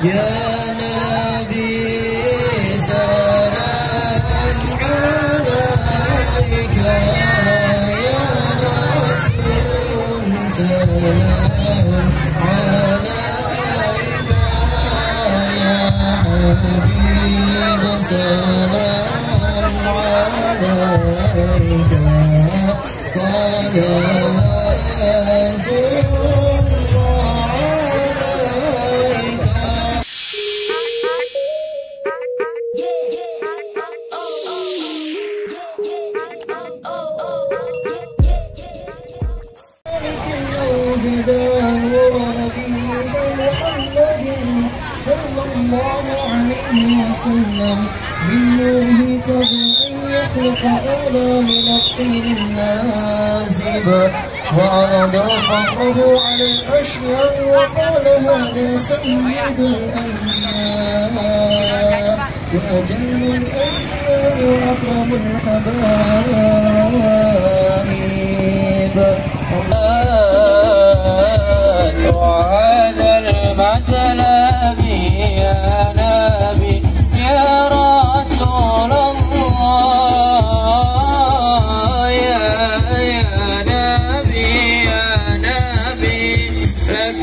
يا نبي سلام عليك، يا رسول سلام عليك، يا حبيب سلام عليك، صلوات صلى الله عليه وسلم من نوره قبل أن يخلق آدم من الطين النازب، وعرض فخره على الأشياء وقال هذا سيد الأنبياء وأجل الأسماء وأكرم الحبائب. وهذا المطلب يا نبي يا رسول الله، يا نبي لك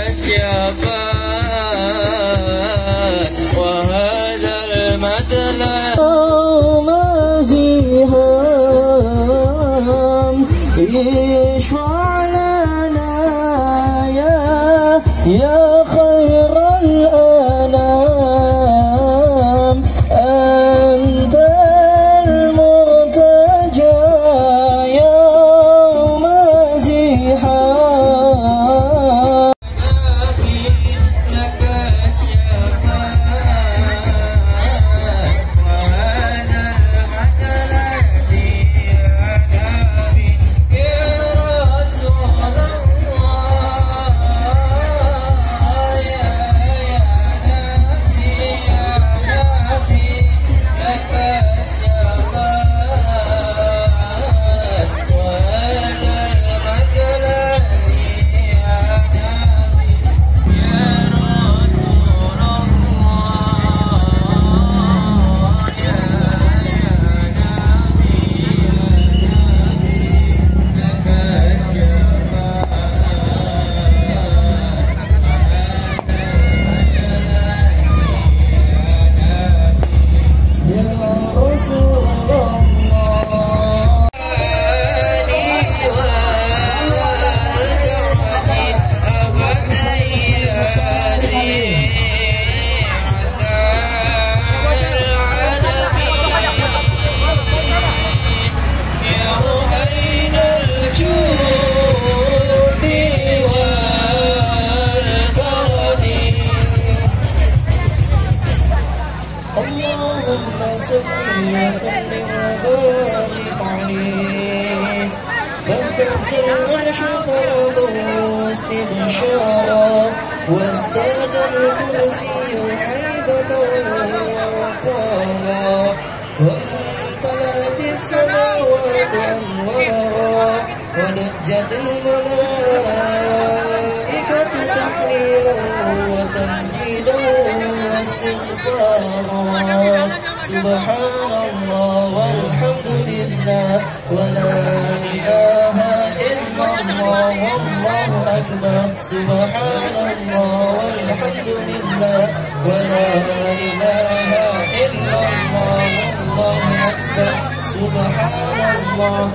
الشفاعة. وهذا المطلب مزيهم يشفع لنا يا خير الأنام، أنت المرتجى يوم زحام. لك الشفاعة. وهذا المطلب يا نبي يا رسول الله، يا نبي لك الشفاعة. وهذا المطلب يا نبي يا رسول الله، يا اللهم صل وسلم وبارك عليه. فانتزل العرش طربا واستبشارا، وازداد الكرسي هيبة ووقارا، وامتلأت السماوات أنوارا، ونجت الملائكة تحليلا وتمجيدا واستغفارا. سبحان الله والحمد لله ولا إله إلا الله والله أكبر. سبحان الله والحمد لله ولا إله إلا الله والله أكبر. سبحان الله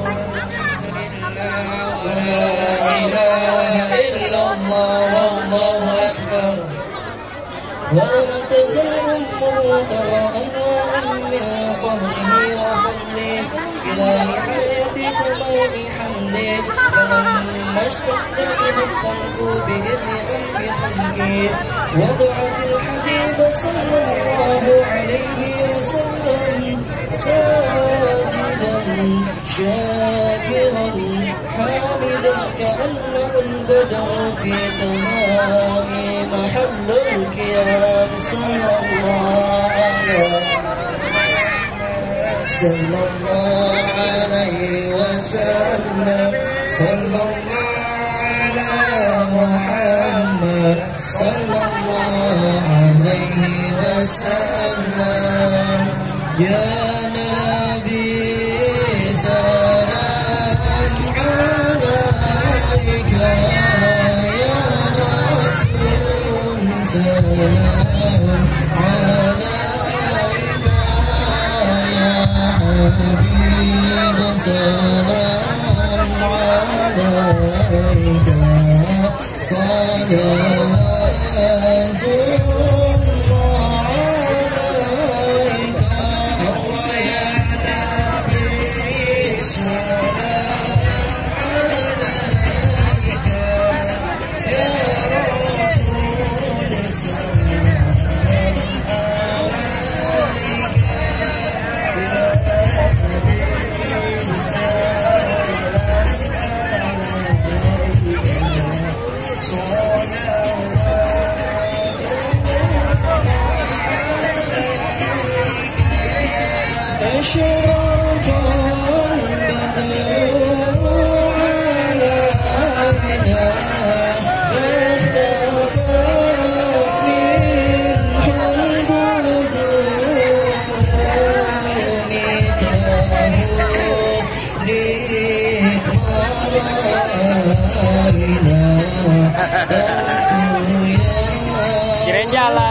ولا إله إلا الله والله أكبر. ولم تزل أمه ترى أنواعا من فضله وفضله إلى نهاية تمام حمله، فلما اشتد بها القلب بإذن أم خلقه وضعت الحبيب صلى الله عليه وسلم ساجدا شاكرا حامدا كأنه البدر في تمام محل الكيان. صلى الله عليه وسلم. صلى الله على محمد. صلى الله عليه وسلم يا نبي سلام عليك يا رسول سلام عليك يا حبيب سلام عليك صلوات kirain jalan.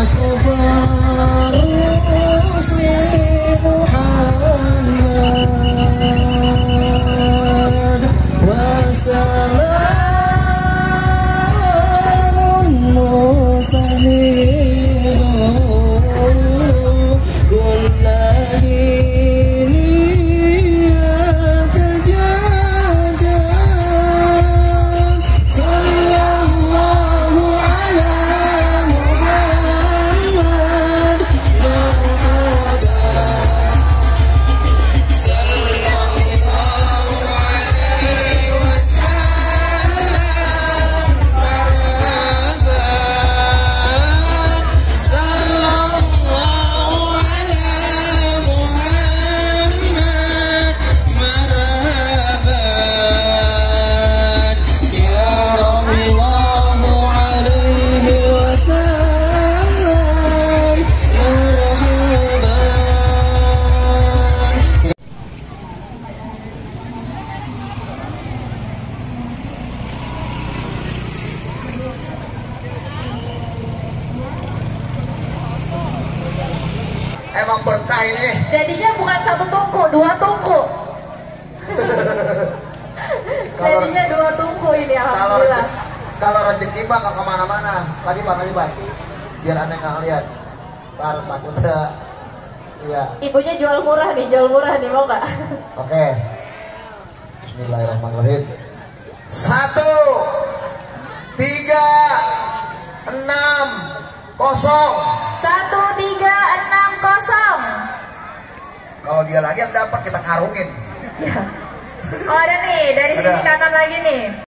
صفى الرسل محمد وسلام مستمر كل حين يتجدد صلى الله على محمد Emang berkah ini. Jadinya bukan satu tungku, dua tungku. Jadinya dua tungku ini, alhamdulillah. Kalau rezeki mah nggak kemana-mana. Lagi Pak, biar aneh nggak ngeliat. Ntar takutnya, iya. Ibunya jual murah nih, mau nggak? Oke. Bismillahirrahmanirrahim. 1, 3, 6, 0. 1360. Kalau dia lagi yang dapat kita karungin. Oh ada nih, dari sisi Ada. kanan lagi nih.